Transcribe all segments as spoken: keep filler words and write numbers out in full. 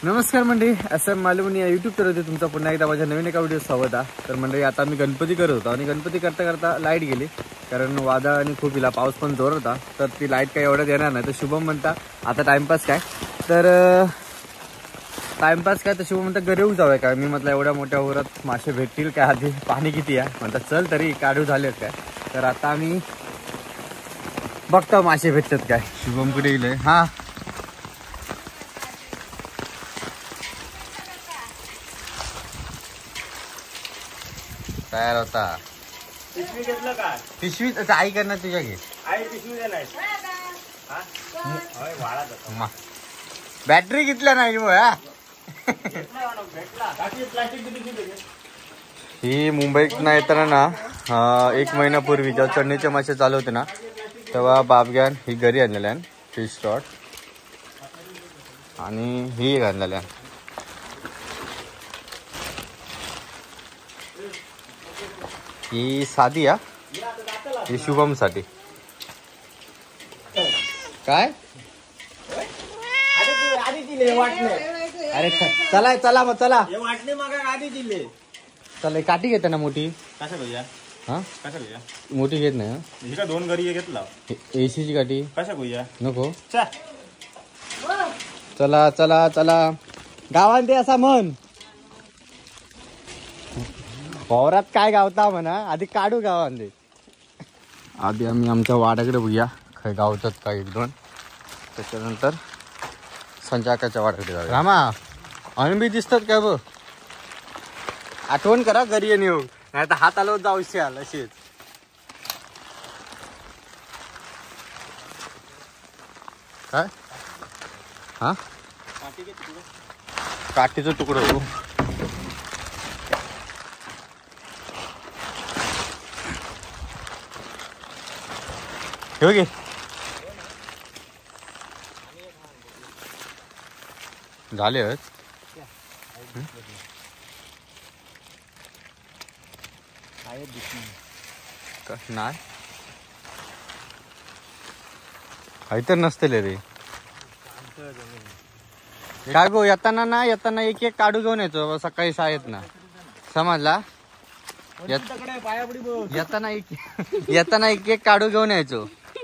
नमस्कार मंडळी, S M Malvani या यूट्यूब तर तुमचा पुन्हा एकदा माझ्या नवीन एका व्हिडिओ स्वागत आहे। तर मंडळी आता मी गणपती करत होतो आणि गणपती करता करता लाईट गेली, कारण वादळ आणि खूप इला पाऊस पण जोर होता, तर ती लाईट काही एवढ्यात येणार नाही। तर शुभम म्हणता आता टाइमपास काय, तर टाइमपास काय तर शुभम म्हणता घरी येऊ जाऊया काय। मी म्हटलं एवढ्या मोठ्या ओरात मासे भेटतील काय, आधी पाणी किती आहे म्हणता, चल तरी काढू झालेत काय। तर आता आम्ही बघतो मासे भेटतात काय। शुभम कुठे गेले? हा तयार होता। पिशवी घेतलं का? पिशवी तर आई करणार तुझ्या घे। आई पिशवी देणार हा होय वाळा जातो। बॅटरी घेतला नाही हो हा भेटला बाकी प्लास्टिक किती किती ही मुंबईत ना येताना ना एक महिन्यापूर्वी जेव्हा चढणीचे मासे चालू होते ना, तेव्हा बाबग्यान ही घरी आणलेल्या फिश रॉड आणि ही आणलेल्या। ही साधी हा, ही शुभम साठी काय आधी दिले वाटणे। अरे चला चला मग चला हे वाटणे मागा आधी दिले। चला काठी घेते ना मोठी। कशा भैया हा कशा भैया मोठी घेत नाही ही का दोन घरी घेतला एसीची काठी कशा भैया नको। चा चला चला चला गावात ते असा म्हण, वावरात काय गावता म्हणा, आधी काढू गावांमध्ये। आधी आम्ही आमच्या वाड्याकडे बघूया काय गावतात का एक दोन, त्याच्यानंतर संचाकाच्या वाड्याकडे जाऊया। रामा अनबी दिसतात काय बघ, आठवण करा घरी येऊन येऊ, नाही तर हात आलो जाऊ शाल अशीच। काय हा काठीचं तुकडं हो हे घे। झाले नाही काही तर नसते रे काय गो। येताना ना येताना एक एक काढू घेऊन येतो सकाळी शाळेत ना, समजला? येताना एक येताना एक एक काढू घेऊन यायचो,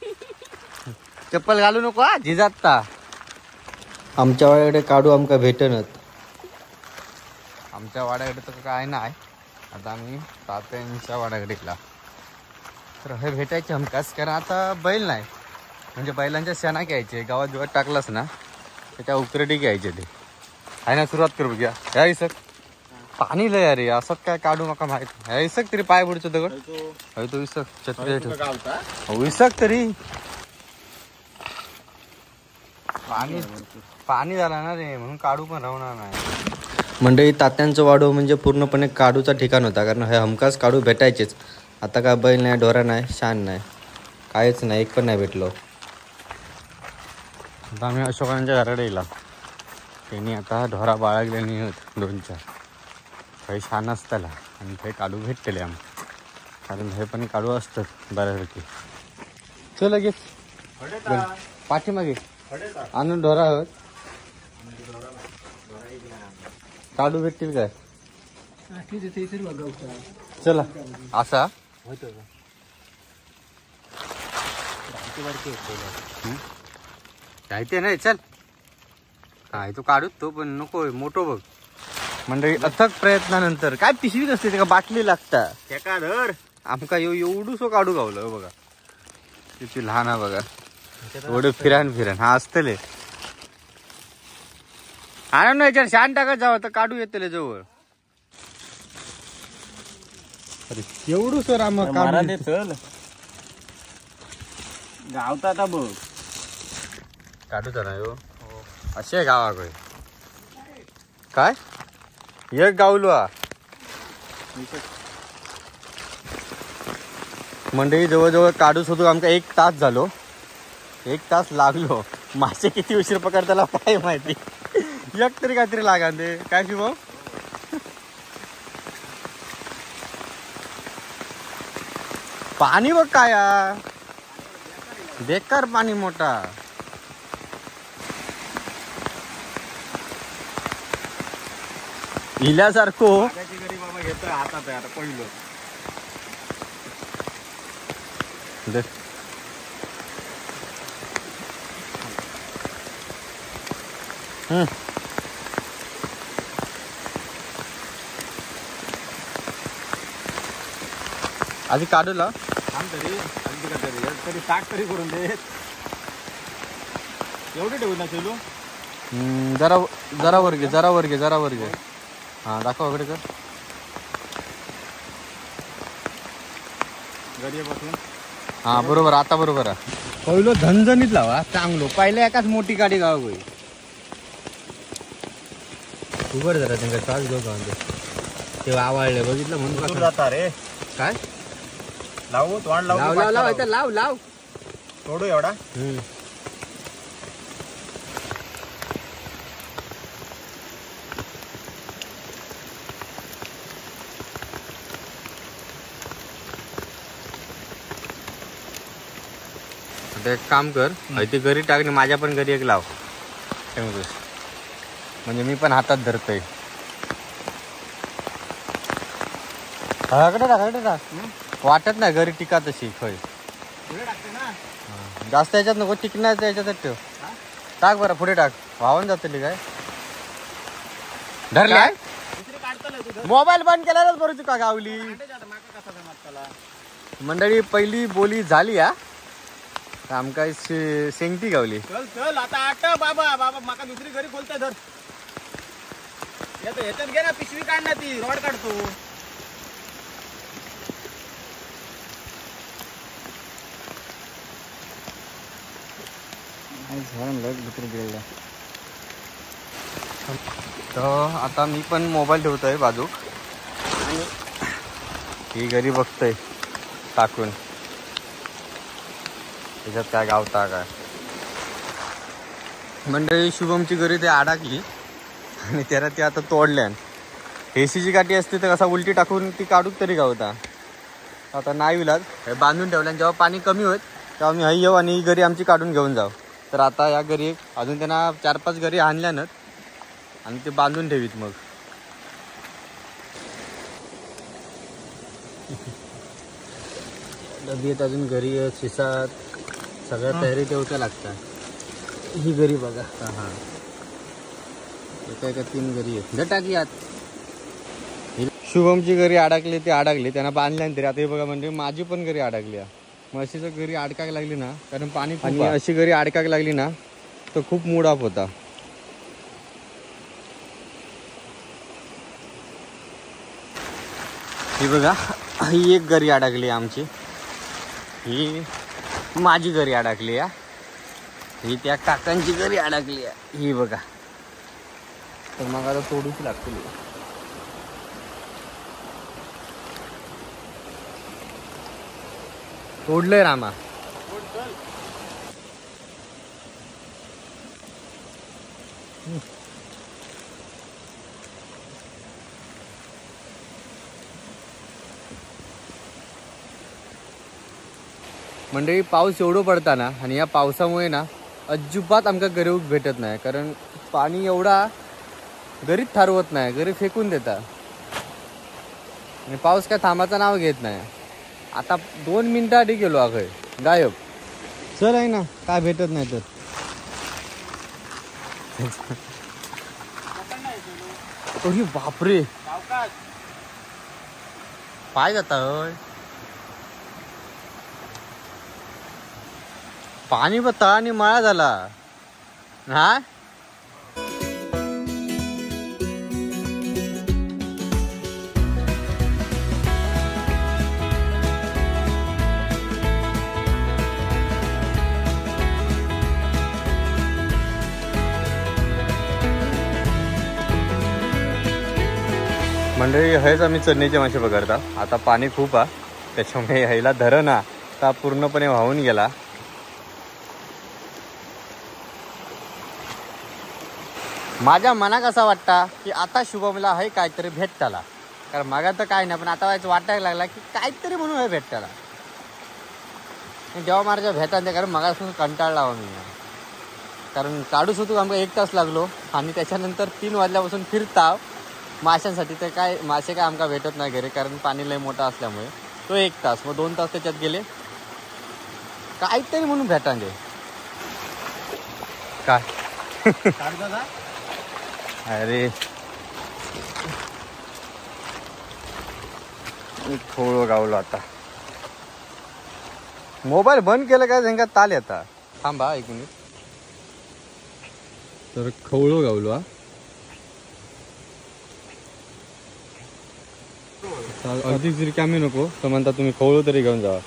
चप्पल घालू नको हा झिजाता। आमच्या वाड्याकडे काढू आमका भेटनत, आमच्या वाड्याकडे तर काय नाही। आता आम्ही तात्यांच्या वाड्याकडे गेला तर हे भेटायचे हमकाच, कारण आता बैल नाही, म्हणजे बैलांच्या शेणा घ्यायचे गावात जेव्हा टाकलास ना त्याच्या उकरडी घ्यायचे ते आहे ना। सुरुवात करू घ्या ह्या इसक पाणी लय अरे असं काय काढू नका माहित ह्या इसक तरी पाय बुडचं दगड हय तो इसक छत्री इसक तरी पाणी पाणी झाला ना रे, म्हणून काढू पण राहणार नाही। मंडळी तात्यांचं वाडो म्हणजे पूर्णपणे काढूचा ठिकाण होता, कारण हे हमखास काढू भेटायचेच। आता काय बैल नाही, ढोरा नाही, शान नाही, काहीच नाही, एक पण नाही भेटलो। आता आम्ही अशोकांच्या घराकडे येला, त्यांनी आता ढोरा बाळगल्याने दोन चार काही शान असताला आणि काही काढू भेटले आम्ही, कारण हे पण काढू असतात बऱ्यापैकी। चल लगेच पाठीमागे आणून ढोरा आहोत, काढू भेटतील काय? चला असा ते नाही चल काय तो काढू तो पण नको मोठो बघ। मंडळी अथक प्रयत्नानंतर काय पिशवी नसते ते का बाटली लागता त्या धर आमका एवढूसो काढू गावलं बघा, किती लहान आहे बघा, एवढं फिरान फिरान हा असतले आनंद याच्यावर शान टाकत जावं तर काढू येतले जवळ। अरे एवढू सर आम्हाला चल गावता आता बघ काढूचा नाही हो असे गावाकडे काय एक गावलो मंडळी। जवळजवळ काढू शोधू आमका एक तास झालो, एक तास लागलो। मासे किती उशीर पकडताना काय माहिती, एक तरी काहीतरी लागा ते काय शिव पाणी बघ काय बेकार पाणी मोठा। हिल्यासारखो त्याची घरी बाबा घेतोय हातात आहे आता पहिलं. दे. हम्म. आधी काढू ला थांब तरी अगदी का तरी तरी साठ तरी करून दे. एवढे ठेवू ना चलू. हम्म, जरा जरा वर घे जरा वर घे जरा वर घे. हा दाखव वगैरे कर. घरी बसून हा बरोबर आता बरोबर आहे. पहिलं झणझणीत लावा चांगलो पहिल्या एकाच मोठी गाडी गाव गई उघड जरा त्यांना श्वास घेऊ का ते आवडले बघितलं म्हणून दूर जाता रे. काय लावू तोंड लाव लावू लाव लाव इथं लाव लाव थोडू एवढा. हम्म. आता एक काम कर ती घरी टाकणे माझ्या पण घरी एक लाव म्हणजे मी पण हातात धरतोय. कडे टाक कडे टाक वाटत नाही घरी टिका तशी खय पुढे टाकते ना. जास्त याच्यात नको टिकण्याचं याच्यातच ठेव. टाक बरं पुढे टाक वाहून जातली काय धरले दुसरी काढता तुझं मोबाईल बंद केल्यावरच बरं चुका गावली. माका कसा जमात त्याला. मंडळी पहिली बोली झाली हा आमकाय शेंगटी गावली. चल चल आता आट बाबा बाबा माका दुसरी घरी खोलताय धर. येतो ह्याच्यात घे ना पिशवी काढ ना ती रॉड काढतो. तर आता मी पण मोबाईल ठेवतोय बाजूक आणि ही घरी बघतोय टाकून त्याच्यात काय गावता काय. मंडळी शुभमची घरी ते अडकली आणि त्याला ती आता तोडल्यान. एसीची काठी असते तर कसा उलटी टाकून ती काढूक तरी गावता. आता नाही विलाज हे बांधून ठेवल्यान जेव्हा पाणी कमी होत तेव्हा मी हई येऊ आणि ही घरी आमची काढून घेऊन जाऊ. तर आता या घरी अजून त्यांना चार पाच घरी आणल्यानच आणि ते बांधून ठेवीत मग. डबीत अजून घरी शिसात सगळ्या तयारी ठेवच्या लागतात. ही घरी बघा हा एका एका तीन घरी आहेत टाकी आत. शुभमची घरी अडकली ते अडकली त्यांना बांधल्या तरी आता हे बघा म्हणजे माझी पण घरी अडकली. म्हशीचं घरी अडकायला लागली ना कारण पाणी आणि अशी घरी अडकायला लागली ना तर खूप मूड ऑफ होता. ही बघा ही एक घरी अडकली आमची. ही माझी घरी अडकली आहे. ही त्या काकांची घरी अडकली आहे. ही बघा तर मग आता तोडूच लागतील. तोडलंय रामा. मंडळी पाऊस एवढं पडता ना आणि या पावसामुळे ना अजिबात आमका घरी भेटत नाही कारण पाणी एवढा घरीच थारवत नाही घरी फेकून देता आणि पाऊस काय थांबाचं नाव घेत नाही. आता दोन मिनिटं आधी गेलो अगं गायब. चल आहे ना काय भेटत नाही तर अरे बापरे पाय जाता होय. पाणी बता आणि मळा झाला हा. मंडळी हेच आम्ही चढणीचे मासे पकडता. आता पाणी खूप आहे त्याच्यामुळे ह्याला धरण आता पूर्णपणे वाहून गेला. माझ्या मनाक असा वाटता की आता शुभमला हे काहीतरी भेटताला कारण मागा तर काय नाही पण आता व्हायचं वाटायला लागला की काहीतरी म्हणून हे भेटताला. जेव्हा माझ्या भेटा ते कारण मगापासून कंटाळला मी कारण काढूच होतो आमका एक तास लागलो आणि त्याच्यानंतर तीन वाजल्यापासून फिरता माशांसाठी तर काय मासे काय आमका भेटत नाही घरी, कारण पाणी लय मोठा असल्यामुळे. तो एक तास मग दोन तास त्याच्यात गेले काहीतरी म्हणून भेटांगे काय. अरे थोडं गावलो आता. मोबाईल बंद केलं काय त्यांना ताल येता. थांबा एक मिनिट. तर खवळो गावलो हा. अगदीच रिकामी नको तर म्हणता तुम्ही खवळो तरी घेऊन जा.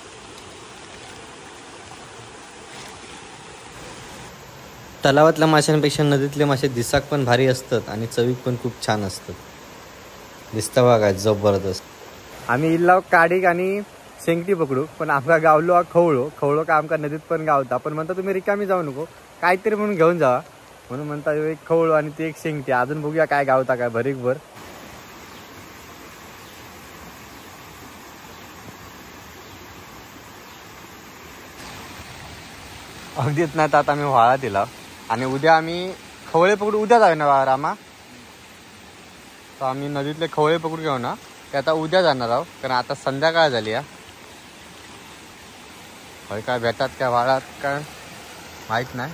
तलावातल्या माशांपेक्षा नदीतले मासे दिसाक पण भारी असतात आणि चवीक पण खूप छान असतात. दिसता बघा जबरदस्त. आम्ही इल्लाव काडीक आणि शेंगटी पकडू, पण आमका गावलो हा खवळो. खवळो का आमका नदीत पण गावता, पण म्हणता तुम्ही रिकामी जाऊ नको काहीतरी म्हणून घेऊन जावा, म्हणून म्हणता एक खवळो आणि ती एक शेंगटी. अजून बघूया काय गावता काय भरीक भर. अगदीच नाही तर आता आम्ही व्हाळा दिला आणि उद्या आम्ही खवळे पकडू. उद्या जाऊ ना रामा, तर आम्ही नदीतले खवळे पकडू घेऊ ना, ते आता उद्या जाणार आहोत, कारण आता संध्याकाळ झाली आहे. होय काय भेटात काय व्हाळात काय माहीत नाही,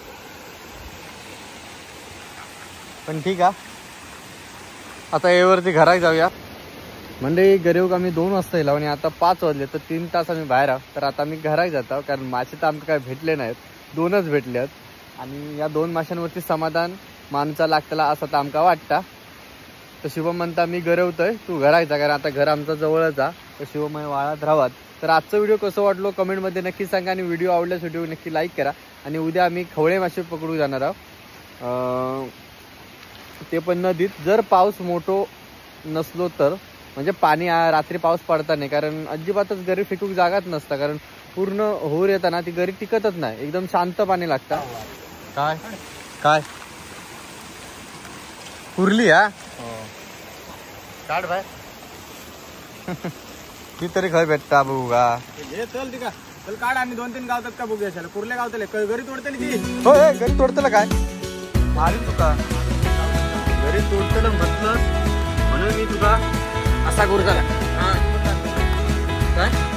पण ठीक आहे. आता यावरती घरात जाऊया. म्हणजे गरीब आम्ही दोन वाजता येलो आणि आता पाच वाजले, तर तीन तास आम्ही बाहेर आहोत. तर आता आम्ही घरात जातो, कारण मासे तर आमचे काय भेटले नाहीत, दोनच भेटले आहेत. आणि या दोन माशांवरती समाधान माणूचा लागतला असं तर आमका वाटतं. तर शिवम म्हणता मी गरवतोय तू घरायचा, कारण आता घर आमचा जवळच आहे. तर शिवम वाळात राहत. तर आजचा व्हिडिओ कसं वाटलो कमेंटमध्ये नक्की सांगा आणि व्हिडिओ आवडल्यास व्हिडिओ नक्की लाईक करा. आणि उद्या आम्ही खवळे मासे पकडू जाणार आहोत, ते पण नदीत. जर पाऊस मोठो नसलो तर, म्हणजे पाणी रात्री पाऊस पडता नाही, कारण अजिबातच गरी फेकूक जागाच नसता, कारण पूर्ण होर येताना ती गरी टिकतच नाही, एकदम शांत पाणी लागतं. काय काय कुर्ली हा काढ भाई. ती तरी खय भेटता बघू का. हे चल ती का चल काढ आणि दोन तीन गावतात का बघूया. शाला कुर्ले गावतले घरी तोडतली ती. हो घरी तोडतलं काय मारी तुका घरी तोडतलं म्हटलं म्हणून मी तुका असा करू झाला काय.